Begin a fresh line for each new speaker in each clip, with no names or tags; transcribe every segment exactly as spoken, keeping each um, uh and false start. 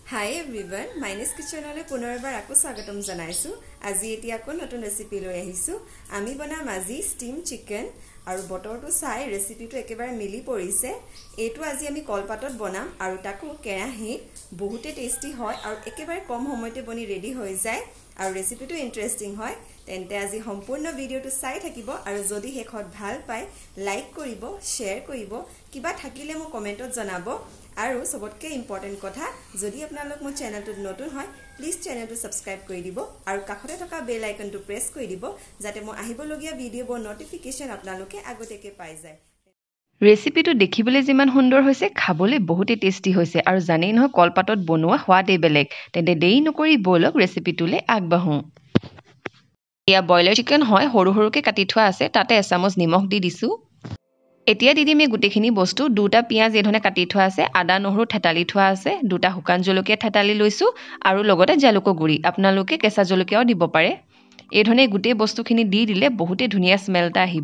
Hi everyone, Minus Kitchen ole punorbar aku swagatom janaisu. Aji etia ko notun recipe loi ahisu. Ami banam aji steam chicken aru botor to sai recipe to ekebare mili porise. Etu aji ami kolpatot banam aru taku kerahi bahute tasty hoy aru ekebare kom homoite boni ready hoi jay. Aru recipe to interesting hoy. Tente aji সম্পূর্ণ ভিডিওটো চাই থাকিব আৰু যদি হেখত ভাল পায় like কৰিব share কৰিব কিবা থাকিলে মোক কমেন্টত জনাব আৰু সবতকে ইম্পৰ্টেন্ট কথা যদি আপোনালোক মোৰ চেনেলটো নতুন হয় প্লিজ চেনেলটো সাবস্ক্ৰাইব কৰি দিব আৰু কাষতে থকা বেল আইকনটো প্ৰেছ কৰি দিব যাতে মই আহিবলগীয়া ভিডিওৰ নটিফিকেশন আপোনালোকে আগতেকে পাই যায়
ৰেচিপিটো দেখিবলৈ যিমান সুন্দৰ হৈছে খাবলৈ বহুতে টেষ্টি হৈছে আৰু জানেই নহয় কলপাতত বনোৱা সোৱাদে বেলেগ তেন্তে দেৰি নকৰি বলক ৰেচিপিটোলে আগবাঢ়ো ইয়া বয়লাৰ চিকেন হয় হৰু হৰুকে কাটি থোৱা আছে তাতে এচামুচ নিমখ দি দিছো এতিয়া দি দিম গুটেখিনি বস্তু দুটা পিয়াজ এধনে কাটি থোৱা আছে আদা নহৰু ঠেতালি থোৱা আছে দুটা হুকান জলকীয়া ঠেতালি লৈছো আৰু লগতে জালুকৰ গুৰি আপোনালোকে কেঁচা জলকীয়াও দিব পাৰে এধনে গুটে বস্তুখিনি দি দিলে বহুতে ধুনিয়া স্মেলটা আহিব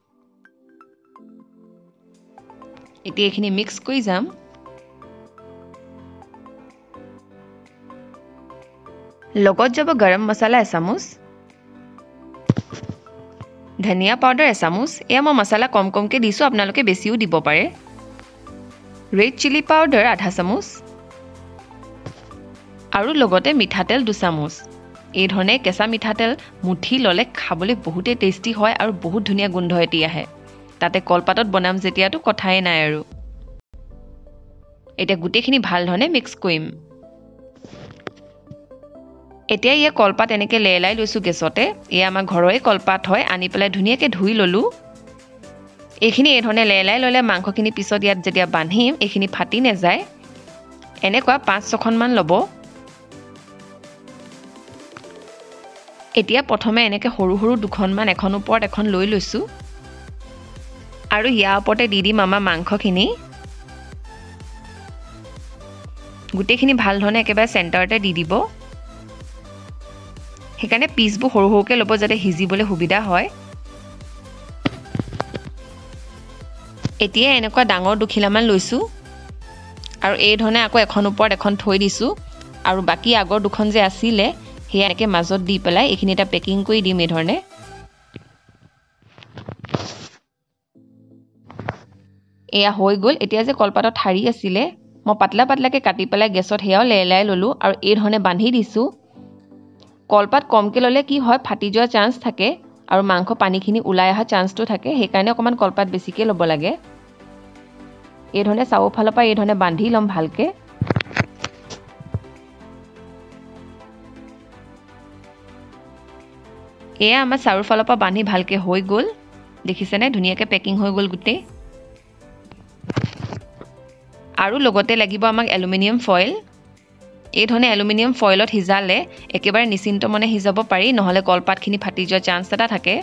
এতিয়া এখিনি মিক্স কৰি যাম লগত যাব গৰম মছলা এচামুচ ধনিয়া পাউডাৰ এচামুচ এয়া মই মছলা কম কমকে দিছো আপোনালোকে বেছিও দিব পাৰে ৰেড চিলি পাউডাৰ আধা চামুচ আৰু লগতে মিঠাতেল দুই চামুচ এই ধৰণে কেঁচা মিঠাতেল মুঠি ললে খাবলৈ বহুতে টেষ্টি হয় আৰু বহুত ধুনিয়া গোন্ধ এটি আহে তাতে কলপাতত বনাম যেতিয়াটো কথাই নাই আৰু এটা গুটেখিনি ভাল ধৰণে মিক্স কৰিম এতিয়া ইয়া কলপাত এনেকে লেলাই লৈছো গেছতে ইয়া আমাৰ ঘৰৰে কলপাত হয় আনি পেলাই ধুনিয়াকে ধুই ললো এখিনি এই ধৰণে লেলাই ললে মাংসখিনি পিছত ইয়াত যেতিয়া বান্ধিম এখিনি ফাটি নেযায় এনেকুৱা পাঁচ ছখন মান লব এতিয়া প্ৰথমে এনেকে সৰু সৰু দুখন মান এখন ওপৰত এখন লৈ লৈছো আৰু ইয়া ওপৰতে দি দিম আমাৰ মাংসখিনি গুটেখিনি ভাল ধৰণে একেবাৰে চেণ্টাৰতে দি দিব হেকানে পিসবু হৰু হৰুকে লব যাতে হিজিবলৈ সুবিধা হয় এতিয়া এনেকুৱা ডাঙৰ দুখিলামান লৈছো আৰু এই ধৰণে আকৌ এখন ওপৰত এখন থৈ দিছো আৰু বাকি আগৰ দুখন যে আছিলে হেয়া একে মাজত দি পেলাই এখিনি এটা পেকিং কৰি দিম এই ধৰণে এয়া হৈ গল এতিয়া যে কলপাতত ঠাৰি আছিলে মই পাতলা পাতলাকে কাটি পেলাই গেছত হেয়াও লেলাই ললো আৰু এই ধৰণে বান্ধি দিছো কলপাত কমকে ললে কি হয় ফাটি যোৱা চান্স থাকে আৰু মাংস পানীখিনি উলাই অহা চান্সটো থাকে হেকাৰণে অকমান কলপাত বেছিকে লব লাগে এই ধৰণে চাও ফালৰ পৰা এই ধৰণে বান্ধি লম ভালকে এয়া আমাৰ চাউৰ ফালৰ পৰা বান্ধি ভালকে হৈ গল দেখিছেনে ধুনিয়াকে পেকিং হৈ গল গুটে আৰু লগতে লাগিব আমাক এলুমিনিয়াম ফয়েল এই ধৰণে এলুমিনিয়াম ফয়েলত হিজালে একেবাৰে নিচিন্ত মনে হিজাব পাৰি নহলে কলপাতখিনি ফাটি যোৱা চান্স এটা থাকে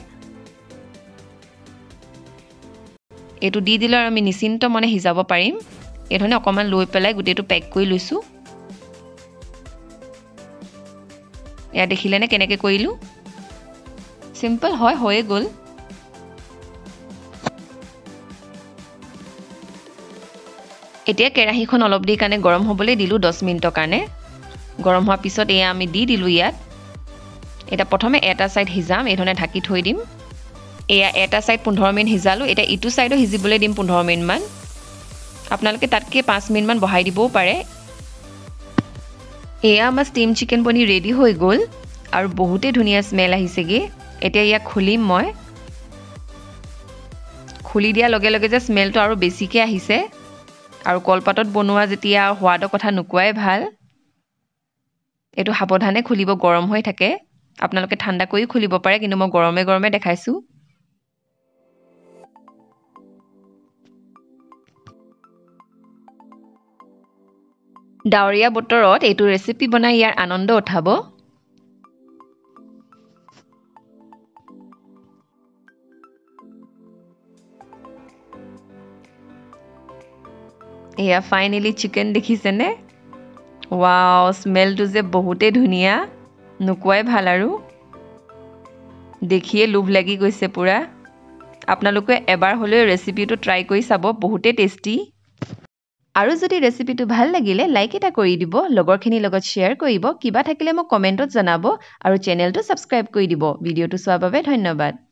এটো দি দিলে আমি নিচিন্ত মনে হিজাব পাৰিম এই ধৰণে অকমান লৈ পেলাই গুটেটো পেক কৰি লৈছো এয়া দেখিলেনে কেনেকে কৰিলো সিম্পল হয় হৈ গল এতিয়া কেৰাহীখন অলপ দি কানে গৰম হ'বলৈ দিলু দহ মিনিটৰ কাৰণে গৰম হোৱাৰ পিছত এয়া আমি দি দিলু ইয়াত এটা প্ৰথমে এটা সাইড হিজাম এই ধৰণে ঢাকি থৈ দিম এয়া এটা সাইড পোন্ধৰ মিনিট হিজালো এটা ইটো সাইডো হিজিবলৈ দিম পোন্ধৰ মিনিট মান আপোনালোকে তাতকে পাঁচ মিনিট মান বহাই দিবও পাৰে এয়া আমাৰ ষ্টিম চিকেন বনি ৰেডি হৈ গল আৰু বহুতে ধুনিয়া স্মেল আহিছেগে এতিয়া ইয়া খুলিম মই খুলি দিয়া লগে লগে যে স্মেলটো আৰু বেছিকে আহিছে আৰু কলপাতত বনোৱা যেতিয়া হোৱাদৰ কথা নুকুৱাই ভাল এটো সাৱধানে খুলিব গৰম হৈ থাকে আপোনালোকে ঠাণ্ডা কৰি খুলিব পাৰে কিন্তু মই গৰমে গৰমে দেখাইছো ডাৱৰীয়া বতৰত এটো ৰেচিপি বনাই ইয়াৰ আনন্দ উঠাব এয়া ফাইনালি চিকেন দেখিছেনে ওয়াও স্মেলটো যে বহুতে ধুনিয়া নুকুৱাই ভাল আৰু দেখিয়ে লোভ লাগি গৈছে পুৰা আপোনালোকে এবাৰ হলে ৰেচিপিটো ট্ৰাই কৰি চাব বহুতে টেষ্টি আৰু যদি ৰেচিপিটো ভাল লাগিলে লাইক এটা কৰি দিব, লগৰখিনিৰ লগত শ্বেয়াৰ কৰিব, কিবা থাকিলে মোক কমেণ্টত জনাব আৰু চেনেলটো ছাবস্ক্ৰাইব কৰি দিব। ভিডিঅ'টো চোৱাৰ বাবে ধন্যবাদ।